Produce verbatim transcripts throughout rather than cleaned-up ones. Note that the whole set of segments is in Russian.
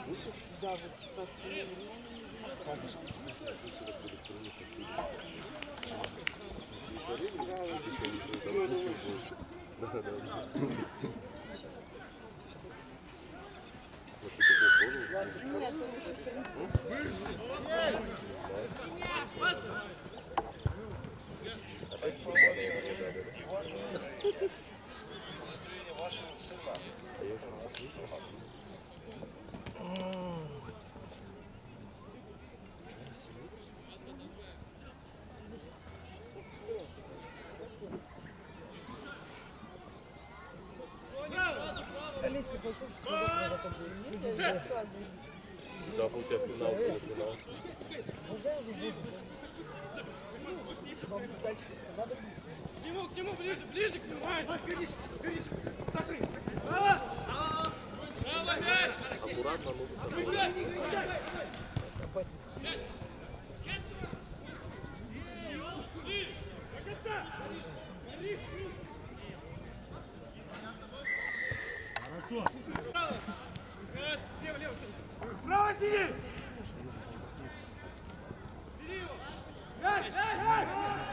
Да, вот просто не Нет, он еще сильно. Вашего сына. Да, у тебя финал, финал. К нему, к нему, ближе, ближе к нему. Макс, горишь, горишь. Закрой. Браво! Браво, мяч! Аккуратно, ну. Хорошо. Лево, лево. Право, тяни! Бери его! Мяч, мяч, мяч!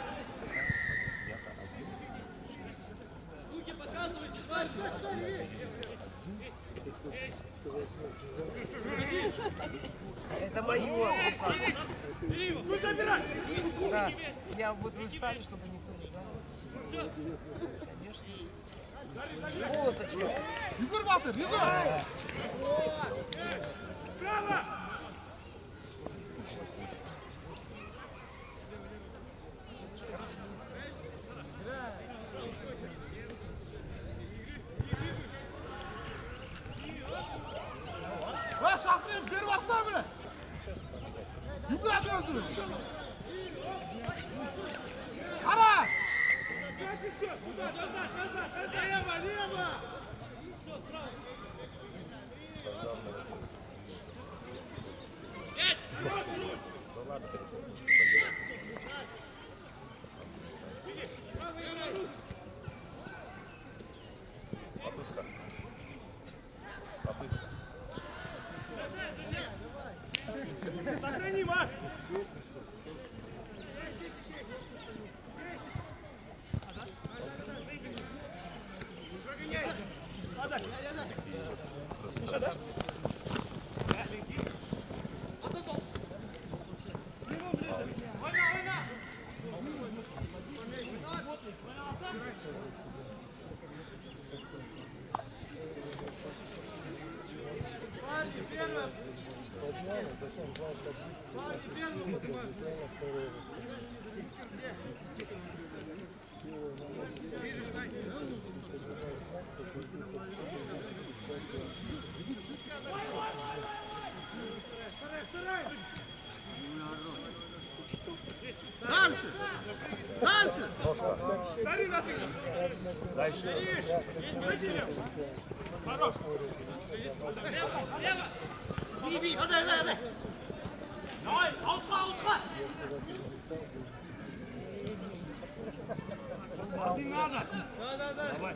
Руки показывайте, парни! Это мое. Бери его! Ну, забирай! Да. Я вот вы встали, чтобы никто не знал. Конечно. Молоточка. Егор Ватер, Егор! Браво! Ваш Ахмед, первый оставили! Юга отвязывай! Ара! Как еще? Сюда, назад, назад, назад! Лево, лево! Все, справа! Попытка. Попытка. Сохрани, Маш! Еще, да? Война, война! Парни, первый! Парни, первый поднимают! Ближе встань! Вторая, вторая! Дальше! Дальше! Дари на ты! Дальше. Даришь! Хорош! Лево! Лево! Бей, бей! Отдай, отдай, отдай! Давай! Аутха, аутха! Ты надо! Да, да, да! Давай!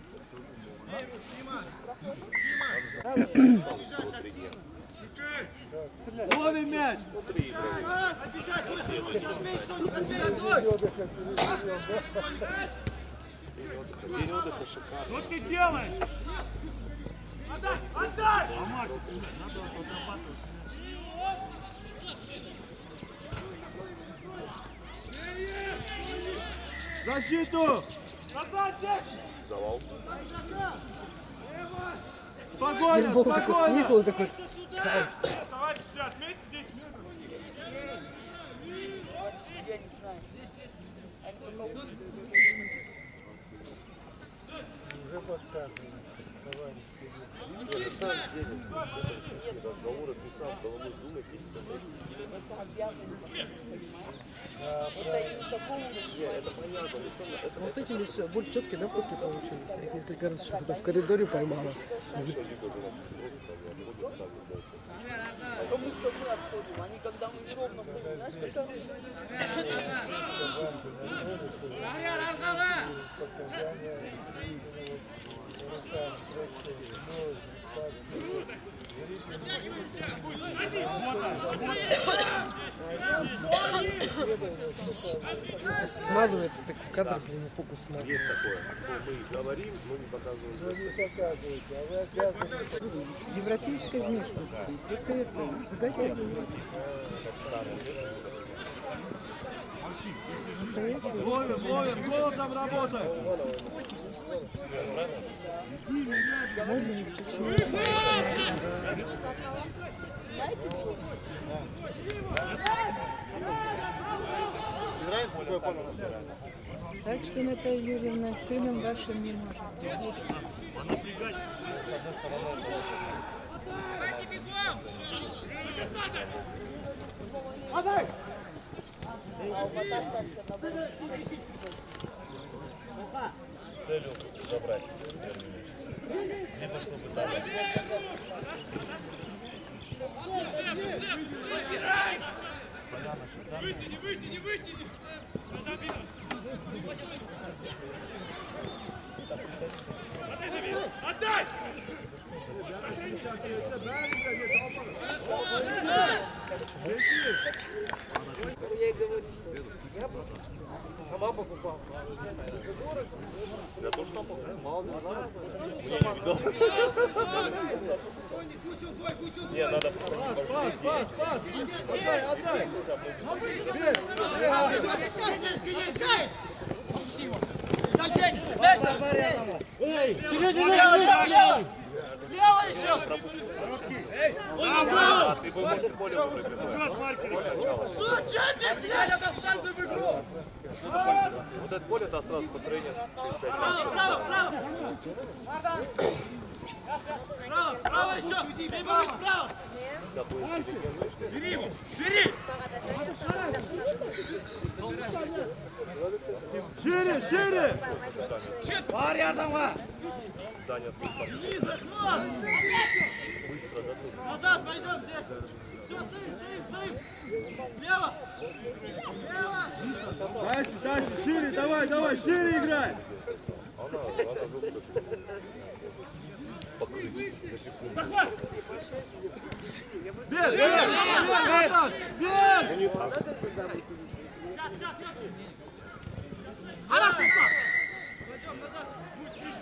Лови мяч! Обижать! Отбей, Соник! Отбей, отбой! День отдыха шикарный. Что ты делаешь? Отдай! Отдай! А Макс, надо отрабатывать. Защиту! Назад, Джек! Завал. Погоня! Бог, такой смысл такой. Товарищ, сюда отметьте десять метров. Я не знаю. Уже подсказываю. Товарищ. На самом деле, это разговоры писал, головой думать, Это обязанность, понимаешь? Это из такого уровня. это понятно. Это Вот с этими все более четкие, да, фотки получились. Я их несколько раз что-то в коридоре поймала. Потому что мы отходим. Они, когда мы неровно стоим, знаешь, как Растягивай! Смазывается так кадр, блин, фокус смазывается. Есть такое. Мы говорим, но не показываем. Европейской внешности. Просто это загоняет. Ловим, ловим, голосом работаем. Нравится, какой поле? Так что, Наталья Юрьевна, сыном вашим не может быть. Целью забрать либо чтобы там. Вытяни, вытяни, вытяни. Отдай, Давид! Отдай! Я говорю, что я бы сама покупал. Я тоже там покупал. Мало не знаю. Я не видал. Не, надо попробовать. Пас, пас, пас! Отдай, отдай! Эй, Сережа, левый! Левый еще! Он назад! Ты бы можешь поле пробежать. Суча, блядь, это встал в игру! Вот это поле, да, сразу построение через пять Право, минут. право, право! Право, право еще! Бей, Борис, право! Бери его! Бери! Шире, шире! Два рядом! Да, нет, Вниз, захват! Назад пойдем здесь! Все, стоим, стоим, стоим! Лево! Лево! Дальше, дальше, шире, давай, давай, шире играй! Она, она выпустит. Покрыть за секунду. Захват! Бег, бег, бег, бег! Ну не так. Кат, кат, кат! Хорошо, пойдем назад, пусть ближе.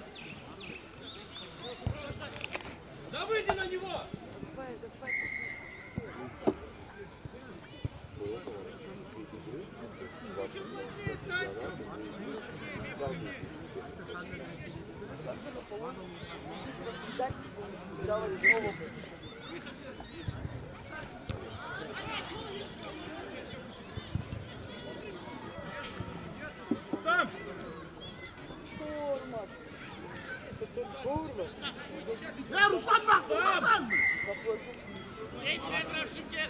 Да выйди на него! Сам! Да, Руслан, Руслан! десять метров, Шимкет!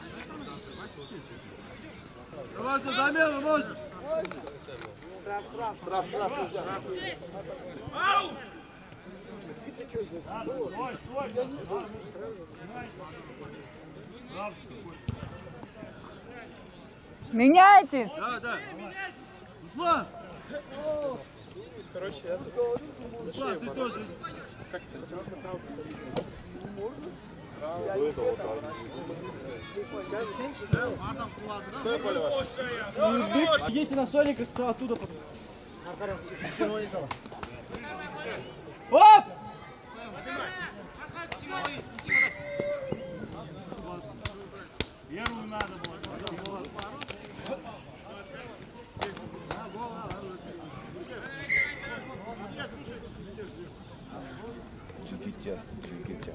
Давай, замену можно! Ау! Стой, стой! Меняйте! Да, да. Руслан! Короче, это... Руслан, ты тоже. До этого так. Какое поле ваше? Едете на Соника, сто оттуда потом. Оп! Первую надо было. Чуть-чуть, чуть-чуть.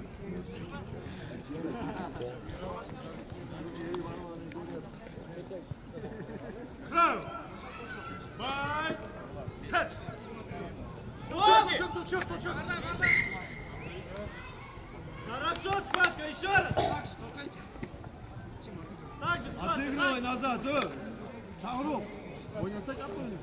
Право! Бай! Сет! Толчок, толчок, толчок! Хорошо, схватка, еще раз! Так же, толкайте. Так же, схватка, Отыгрывай так же. назад, да! Таврук! Ойнаса капли.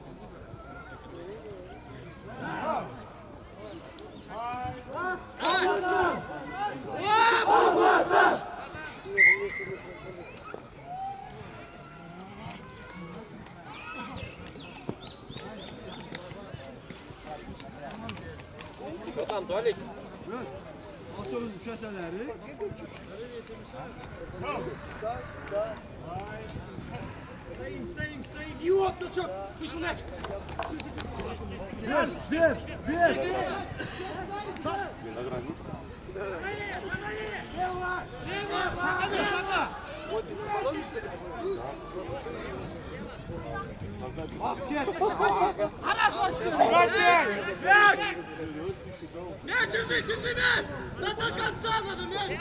Там туалет. Otobüs şaseleri. Стоим, стоим, стоим. И оп, точок. Вышел мяч. Свет, свет, свет! Виноградник. Лево! Лево! Лево! Мяч держи, держи мяч! Да до конца надо мяч!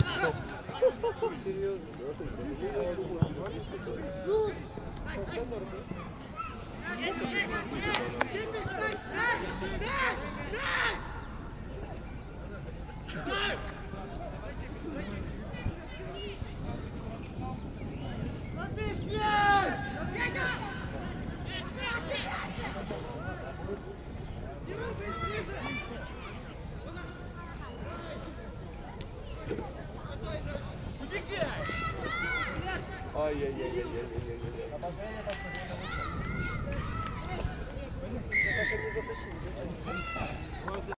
Ай-яй-яй-яй-яй-яй-яй.